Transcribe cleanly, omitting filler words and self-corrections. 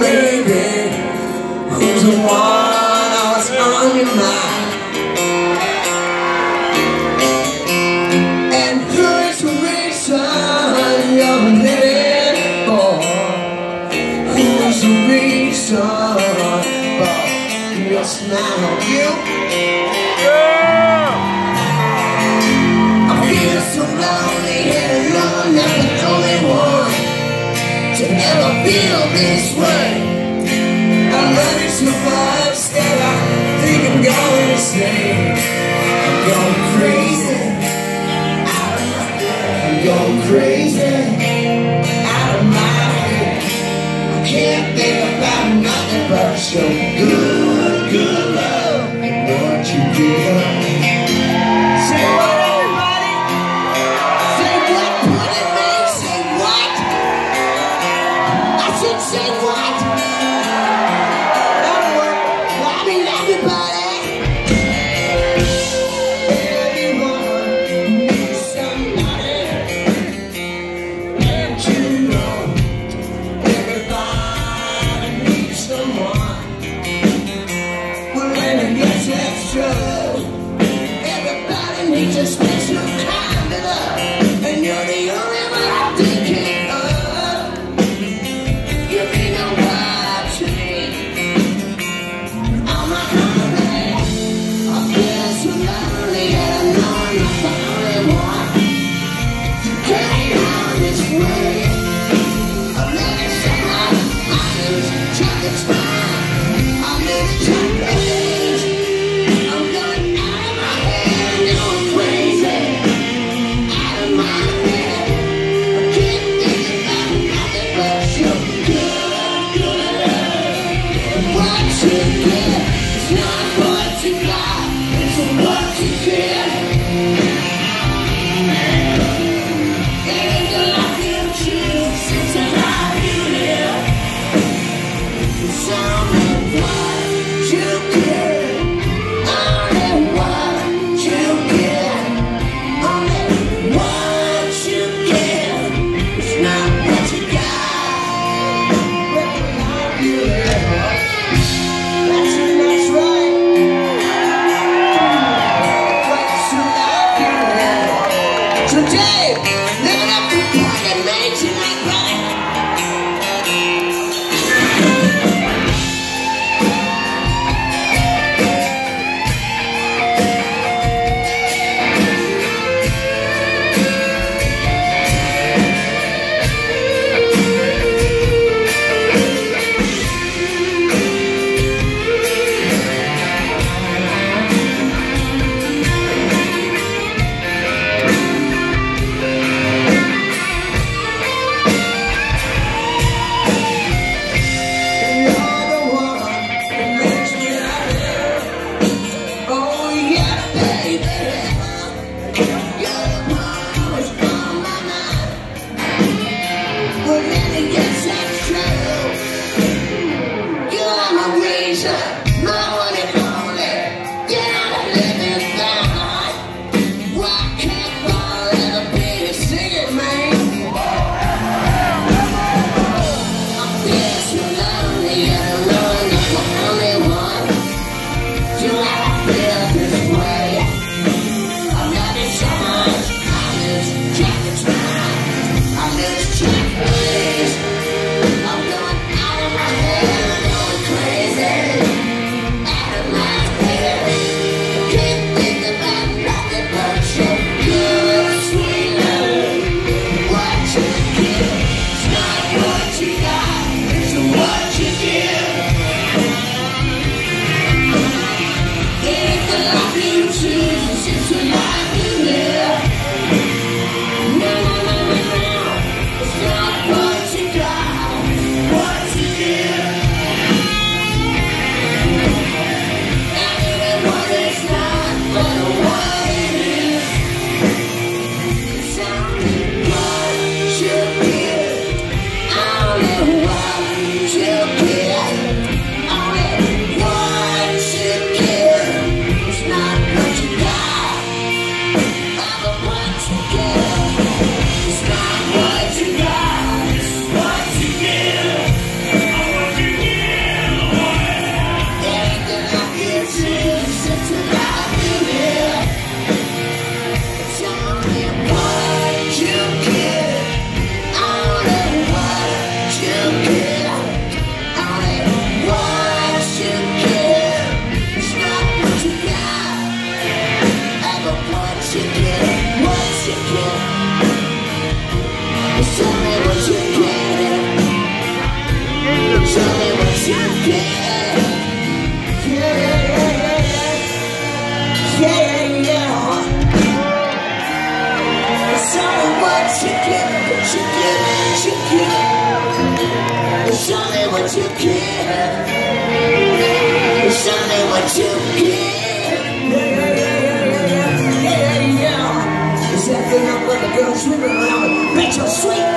baby, who's the one always on your mind? And who's the reason you're living for? Who's the reason for your smile? I feel so lonely and alone, I'm the only one to ever feel this way. I love you so much that I think I'm going to say I'm going crazy out of my head. I'm going crazy out of my head. I can't think about nothing but your good, good love and what you give. Say what, everybody? Say what, put it me, say what? I should say what? Everybody needs a special kind of love, and you're the only one I'm thinking of. You mean the world to me. Oh my God, I feel so lonely, and I know I'm not the only one to carry on this way. I love you so much, I lose chocolate's fine, I lose chocolate. Today, living up the fucking Maine tonight, brother. what you can. Show me what you can. Yeah. Is that thing up like a girl swimming around? Bet you're sweet.